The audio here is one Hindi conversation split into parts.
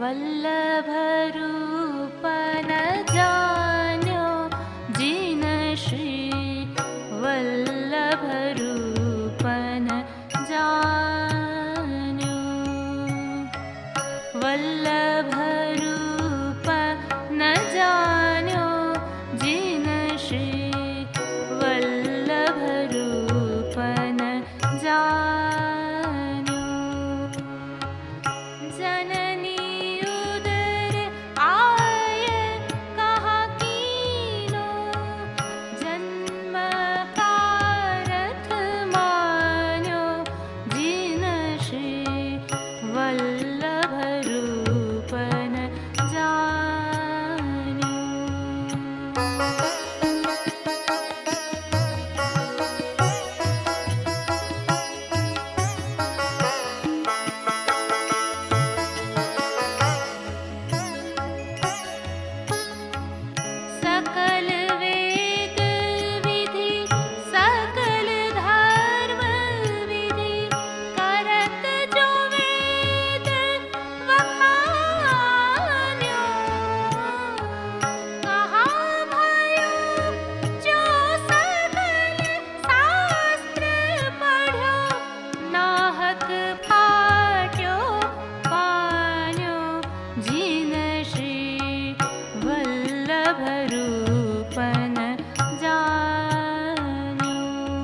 वल्लभ रूप न जान्यो जिन श्री वल्लभ रूप न जान्यो वल्लभ रूप न जान्यो जिन श्री वल्लभ रूप न जान्यो जननी उदर आय कहा कीनो जन्म कारथ मान्यो जिन श्री वल्लभ रूप न जान्यो सकल वेद विधि सकल धर्म विधि करत जो वेद वखान्यो कहा भयो जो सकल शास्त्र पढ़्यो नाहक फाट्यो पान्यो जिन श्री वल्लभ रूप न जान्यो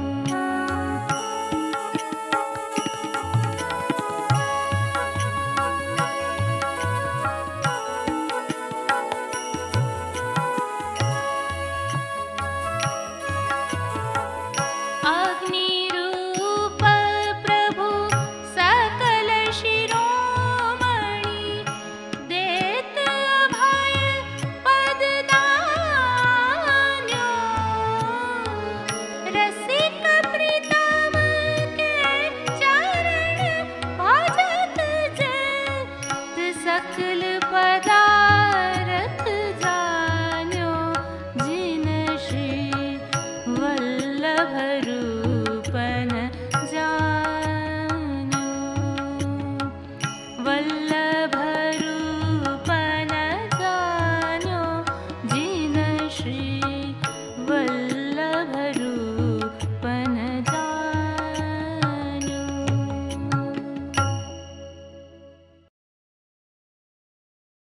अग्नि रूप प्रभु सकल शिरोमणि देत अभय पद दान्यो रसिक प्रीतम के चरण भजत जत सकल पदारथ जान्यो जिन श्री वल्लभ रूप न जान्यो वल्लभ रूप न जान्यो जिन श्री वल्लभ